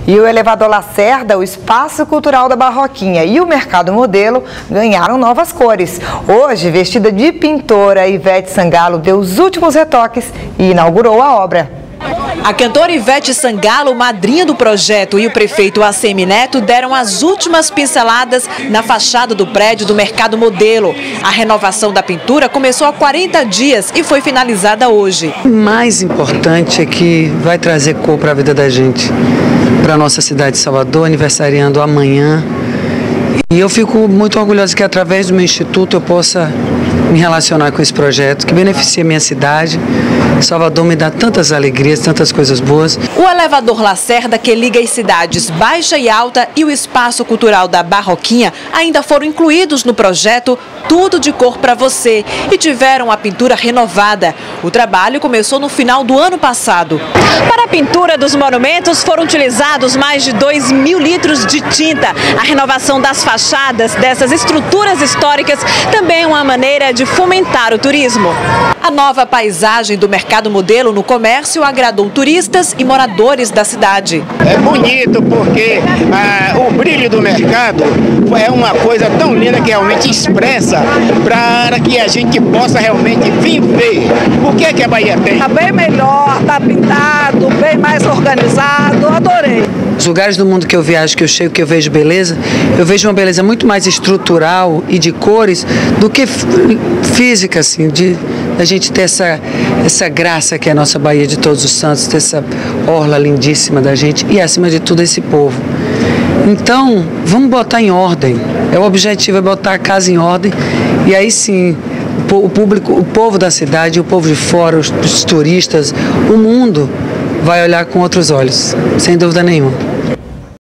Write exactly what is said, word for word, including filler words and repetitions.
E o Elevador Lacerda, o Espaço Cultural da Barroquinha e o Mercado Modelo ganharam novas cores. Hoje, vestida de pintora, Ivete Sangalo deu os últimos retoques e inaugurou a obra. A cantora Ivete Sangalo, madrinha do projeto, e o prefeito A C M Neto deram as últimas pinceladas na fachada do prédio do Mercado Modelo. A renovação da pintura começou há quarenta dias e foi finalizada hoje. O mais importante é que vai trazer cor para a vida da gente, para a nossa cidade de Salvador, aniversariando amanhã. E eu fico muito orgulhosa que através do meu instituto eu possa me relacionar com esse projeto que beneficia a minha cidade. Salvador me dá tantas alegrias, tantas coisas boas. O Elevador Lacerda, que liga as cidades Baixa e Alta, e o Espaço Cultural da Barroquinha ainda foram incluídos no projeto Tudo de Cor para Você e tiveram a pintura renovada. O trabalho começou no final do ano passado. Para a pintura dos monumentos foram utilizados mais de dois mil litros de tinta. A renovação das fachadas dessas estruturas históricas também é uma maneira de fomentar o turismo. A nova paisagem do Mercado Modelo no comércio agradou turistas e moradores da cidade. É bonito porque ah, o brilho do mercado é uma coisa tão linda que realmente expressa para que a gente possa realmente viver. O que é que a Bahia tem? Está bem melhor, está pintado, bem mais organizado, adorei. Os lugares do mundo que eu viajo, que eu chego, que eu vejo beleza, eu vejo uma beleza muito mais estrutural e de cores do que física, assim, de a gente ter essa, essa graça que é a nossa Bahia de Todos os Santos, ter essa orla lindíssima da gente e, acima de tudo, esse povo. Então, vamos botar em ordem. É, o objetivo é botar a casa em ordem e aí sim, o público, o povo da cidade, o povo de fora, os, os turistas, o mundo vai olhar com outros olhos, sem dúvida nenhuma.